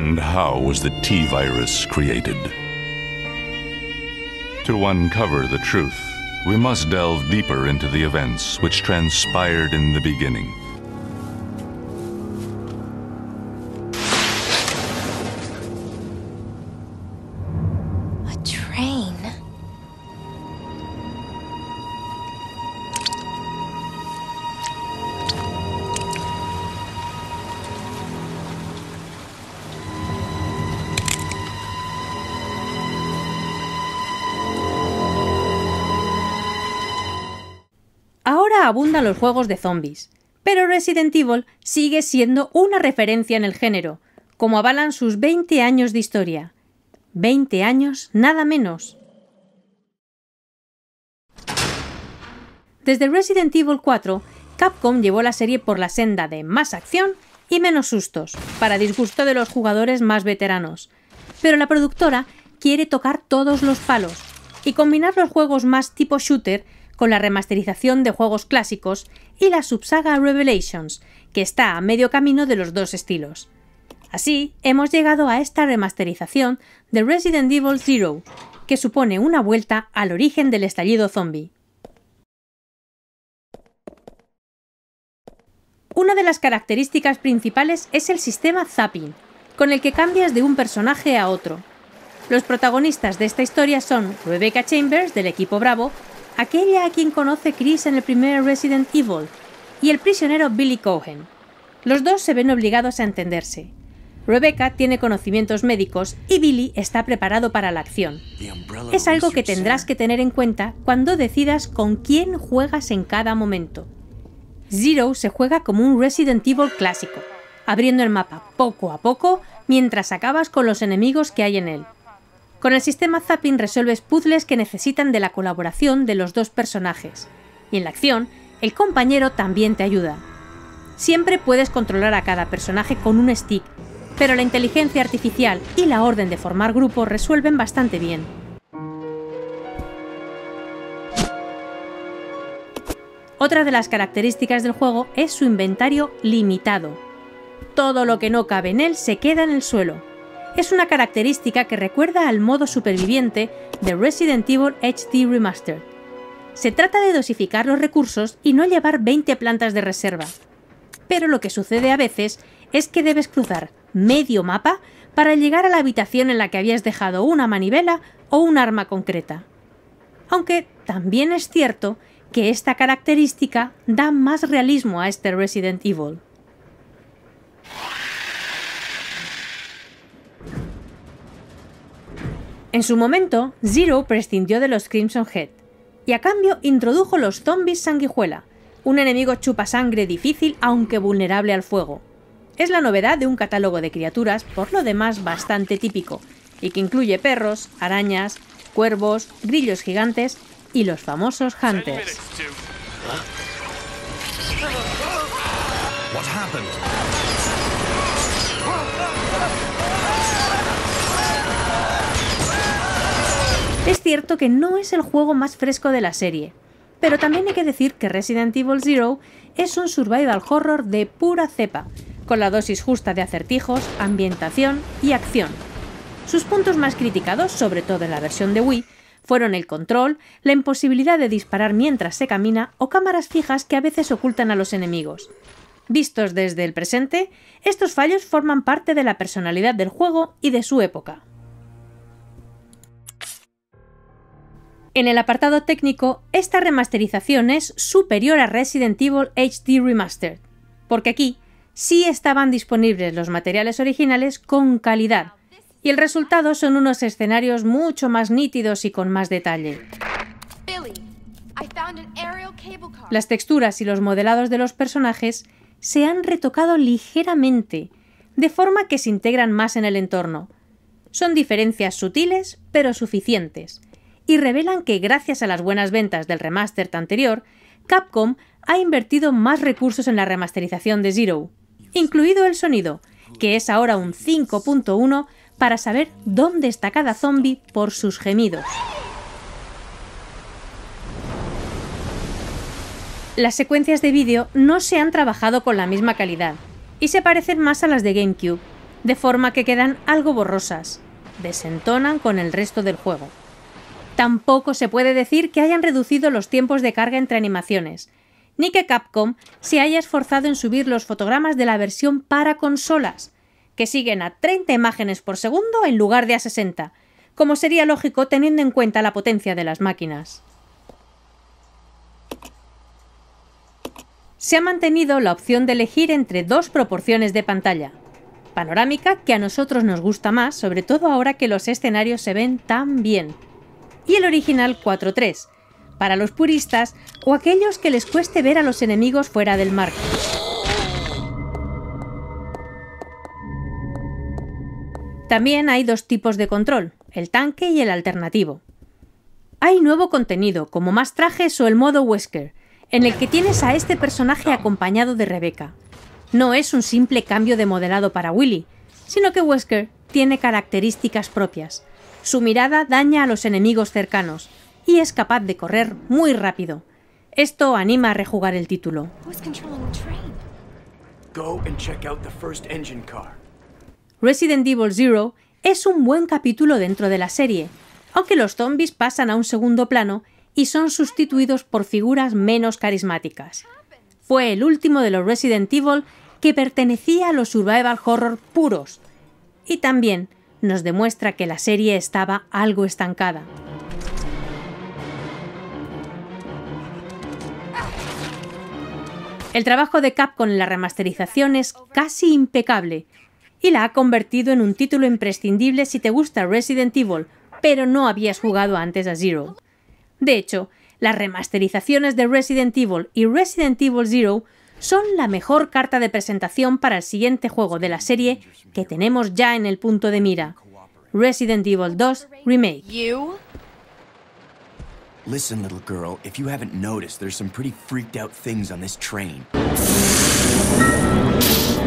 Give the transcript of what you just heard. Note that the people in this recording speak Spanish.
And how was the T-virus created? To uncover the truth, we must delve deeper into the events which transpired in the beginning. A train. Ahora abundan los juegos de zombies, pero Resident Evil sigue siendo una referencia en el género, como avalan sus 20 años de historia. 20 años, nada menos. Desde Resident Evil 4, Capcom llevó la serie por la senda de más acción y menos sustos, para disgusto de los jugadores más veteranos. Pero la productora quiere tocar todos los palos y combinar los juegos más tipo shooter con la remasterización de juegos clásicos y la subsaga Revelations, que está a medio camino de los dos estilos. Así, hemos llegado a esta remasterización de Resident Evil Zero, que supone una vuelta al origen del estallido zombie. Una de las características principales es el sistema zapping, con el que cambias de un personaje a otro. Los protagonistas de esta historia son Rebecca Chambers, del equipo Bravo, aquella a quien conoce Chris en el primer Resident Evil, y el prisionero Billy Cohen. Los dos se ven obligados a entenderse. Rebecca tiene conocimientos médicos y Billy está preparado para la acción. Es algo que tendrás que tener en cuenta cuando decidas con quién juegas en cada momento. Zero se juega como un Resident Evil clásico, abriendo el mapa poco a poco mientras acabas con los enemigos que hay en él. Con el sistema zapping resuelves puzzles que necesitan de la colaboración de los dos personajes. Y en la acción, el compañero también te ayuda. Siempre puedes controlar a cada personaje con un stick, pero la inteligencia artificial y la orden de formar grupos resuelven bastante bien. Otra de las características del juego es su inventario limitado. Todo lo que no cabe en él se queda en el suelo. Es una característica que recuerda al modo superviviente de Resident Evil HD Remastered. Se trata de dosificar los recursos y no llevar 20 plantas de reserva. Pero lo que sucede a veces es que debes cruzar medio mapa para llegar a la habitación en la que habías dejado una manivela o un arma concreta. Aunque también es cierto que esta característica da más realismo a este Resident Evil. En su momento, Zero prescindió de los Crimson Head, y a cambio introdujo los zombies sanguijuela, un enemigo chupasangre difícil aunque vulnerable al fuego. Es la novedad de un catálogo de criaturas por lo demás bastante típico, y que incluye perros, arañas, cuervos, grillos gigantes y los famosos Hunters. Es cierto que no es el juego más fresco de la serie, pero también hay que decir que Resident Evil Zero es un survival horror de pura cepa, con la dosis justa de acertijos, ambientación y acción. Sus puntos más criticados, sobre todo en la versión de Wii, fueron el control, la imposibilidad de disparar mientras se camina o cámaras fijas que a veces ocultan a los enemigos. Vistos desde el presente, estos fallos forman parte de la personalidad del juego y de su época. En el apartado técnico, esta remasterización es superior a Resident Evil HD Remastered, porque aquí sí estaban disponibles los materiales originales con calidad, y el resultado son unos escenarios mucho más nítidos y con más detalle. Las texturas y los modelados de los personajes se han retocado ligeramente, de forma que se integran más en el entorno. Son diferencias sutiles, pero suficientes, y revelan que gracias a las buenas ventas del remaster anterior, Capcom ha invertido más recursos en la remasterización de Zero, incluido el sonido, que es ahora un 5.1 para saber dónde está cada zombie por sus gemidos. Las secuencias de vídeo no se han trabajado con la misma calidad, y se parecen más a las de GameCube, de forma que quedan algo borrosas, desentonan con el resto del juego. Tampoco se puede decir que hayan reducido los tiempos de carga entre animaciones, ni que Capcom se haya esforzado en subir los fotogramas de la versión para consolas, que siguen a 30 imágenes por segundo en lugar de a 60, como sería lógico teniendo en cuenta la potencia de las máquinas. Se ha mantenido la opción de elegir entre dos proporciones de pantalla. Panorámica, que a nosotros nos gusta más, sobre todo ahora que los escenarios se ven tan bien. Y el original 4:3, para los puristas o aquellos que les cueste ver a los enemigos fuera del marco. También hay dos tipos de control, el tanque y el alternativo. Hay nuevo contenido, como más trajes o el modo Wesker, en el que tienes a este personaje acompañado de Rebecca. No es un simple cambio de modelado para Willy, sino que Wesker tiene características propias. Su mirada daña a los enemigos cercanos y es capaz de correr muy rápido. Esto anima a rejugar el título. Resident Evil Zero es un buen capítulo dentro de la serie, aunque los zombies pasan a un segundo plano y son sustituidos por figuras menos carismáticas. Fue el último de los Resident Evil que pertenecía a los survival horror puros, y también nos demuestra que la serie estaba algo estancada. El trabajo de Capcom en la remasterización es casi impecable, y la ha convertido en un título imprescindible si te gusta Resident Evil, pero no habías jugado antes a Zero. De hecho, las remasterizaciones de Resident Evil y Resident Evil Zero son la mejor carta de presentación para el siguiente juego de la serie que tenemos ya en el punto de mira, Resident Evil 2 Remake. Listen, little girl, if you haven't noticed, there's some pretty freaked out things on this train.